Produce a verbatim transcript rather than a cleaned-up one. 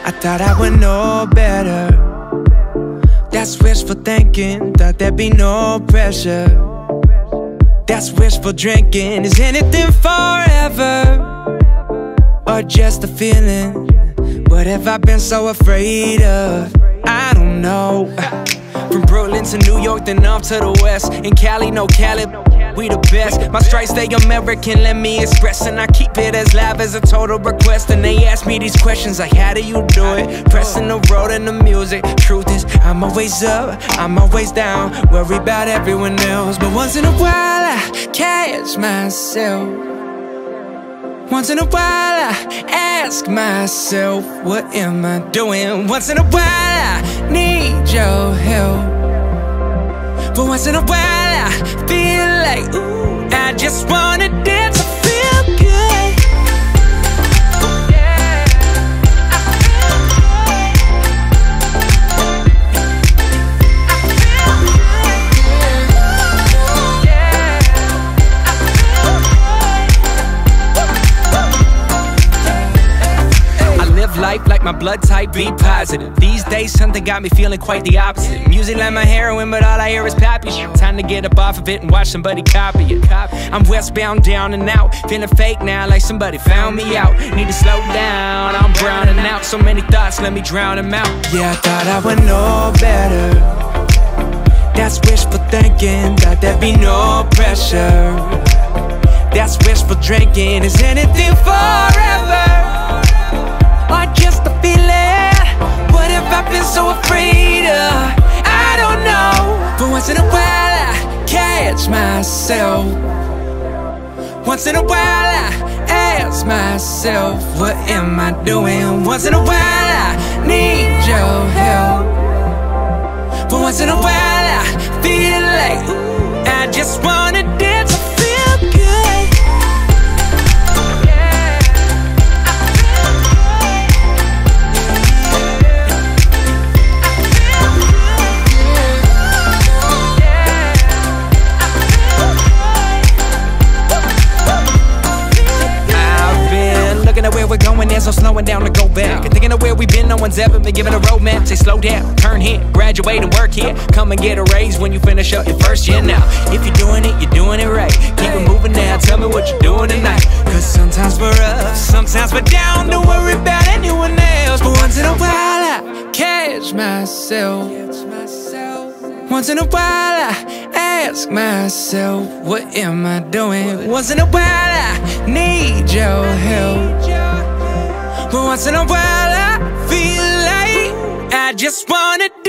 I thought I would know better. That's wishful thinking, thought there'd be no pressure. That's wishful drinking. Is anything forever, or just a feeling? What have I been so afraid of? I don't know. From Brooklyn to New York, then off to the west. In Cali, no Cali, we the best. My stripes, they American, let me express. And I keep it as live as a total request. And they ask me these questions like, how do you do it? Pressing the road and the music. Truth is, I'm always up, I'm always down. Worry about everyone else. But once in a while, I catch myself. Once in a while, I ask myself, what am I doing? Once in a while, I need your help. But once in a while, I feel like, ooh, I just wanna dance to feel good. Yeah, I feel good. I feel good. Yeah, I feel good. I live life like my blood type be positive. These days something got me feeling quite the opposite. Music like my heroin, but all I hear is poppy shit. Time to get up off of it and watch somebody copy it. I'm westbound, down and out, feeling fake now like somebody found me out. Need to slow down, I'm browning out. So many thoughts, let me drown them out. Yeah, I thought I would know better. That's wishful thinking, thought there'd be no pressure. That's wishful drinking. Is anything forever, or just a feeling? What have I been so afraid of? I don't know. But once in a while I catch myself. Once in a while I ask myself, what am I doing? Once in a while I need your help. But once in a while I feel like, ooh, I just wanna dance to feel good. Where we're going, there's no slowing down to go back. And thinking of where we've been, no one's ever been given a roadmap. Say slow down, turn here, graduate and work here. Come and get a raise when you finish up your first year now. If you're doing it, you're doing it right. Keep it moving now, tell me what you're doing tonight. Cause sometimes we're up, sometimes we're down. Don't worry about anyone else. But once in a while I catch myself. Once in a while I ask myself, what am I doing? Once in a while I need your help. But once in a while I feel like I just wanna